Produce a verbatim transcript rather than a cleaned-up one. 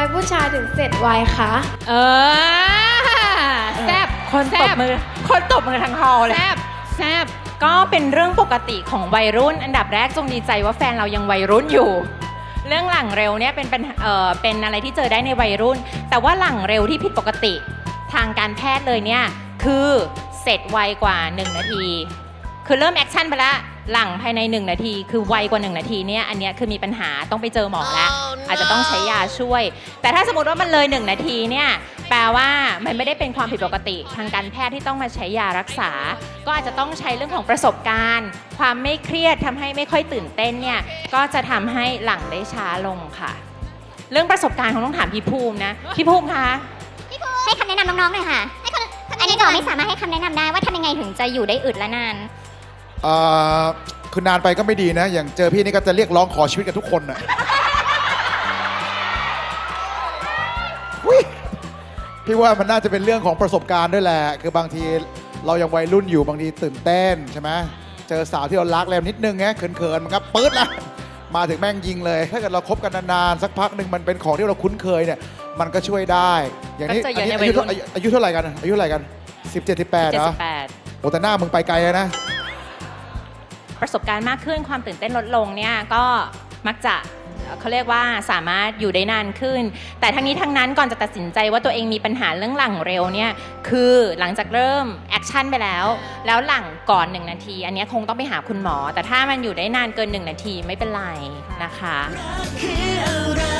ผู้ชายถึงเสร็จไวคะเออแซบคนตบมือคนตบมือทางฮอลเลยแซบแซบก็เป็นเรื่องปกติของวัยรุ่นอันดับแรกจงดีใจว่าแฟนเรายังวัยรุ่นอยู่เรื่องหลังเร็วเนี่ยเป็นเป็นเอ่อเป็นอะไรที่เจอได้ในวัยรุ่นแต่ว่าหลังเร็วที่ผิดปกติทางการแพทย์เลยเนี่ยคือเสร็จไวกว่าหนึ่งนาทีคือเริ่มแอคชั่นไปแล้วหลังภายในหนึ่งนาทีคือไวกว่าหนึ่งนาทีเนี่ยอันเนี้ยคือมีปัญหาต้องไปเจอหมอแล้ว oh, no. อาจจะต้องใช้ยาช่วยแต่ถ้าสมมติว่ามันเลยหนึ่งนาทีเนี่ยแปลว่ามันไม่ได้เป็นความผิดปกติทางการแพทย์ที่ต้องมาใช้ยารักษาก็อาจจะต้องใช้เรื่องของประสบการณ์ความไม่เครียดทำให้ไม่ค่อยตื่นเต้นเนี่ยก็จะทำให้หลังได้ช้าลงค่ะเรื่องประสบการณ์คงต้องถามพี่ภูมินะพี่ภูมิคะให้คำแนะนำน้องๆหน่อยค่ะอันนี้หมอไม่สามารถให้คำแนะนำได้ว่าทำยังไงถึงจะอยู่ได้อึดและนานเอ่อคือนานไปก็ไม่ดีนะอย่างเจอพี่นี่ก็จะเรียกร้องขอชีวิตกับทุกคนน่ะพี่ว่ามันน่าจะเป็นเรื่องของประสบการณ์ด้วยแหละคือบางทีเรายังวัยรุ่นอยู่บางทีตื่นเต้นใช่ไหมเจอสาวที่เรารักแล้วนิดนึงไงเขินๆมันก็ปื๊ดละมาถึงแม่งยิงเลยถ้าเกิดเราคบกันนานๆสักพักหนึ่งมันเป็นของที่เราคุ้นเคยเนี่ยมันก็ช่วยได้อย่างนี้อายุอายุเท่าไหร่กันอายุเท่าไหร่กันสิบเจ็ด สิบแปดเนาะโอ้แต่หน้ามึงไปไกลนะประสบการณ์มากขึ้นความตื่นเต้นลดลงเนี่ยก็มักจะเขาเรียกว่าสามารถอยู่ได้นานขึ้นแต่ทั้งนี้ทั้งนั้นก่อนจะตัดสินใจว่าตัวเองมีปัญหาเรื่องหลังเร็วเนี่ยคือหลังจากเริ่มแอคชั่นไปแล้วแล้วหลังก่อนหนึ่งนาทีอันนี้คงต้องไปหาคุณหมอแต่ถ้ามันอยู่ได้นานเกินหนึ่งนาทีไม่เป็นไรนะคะ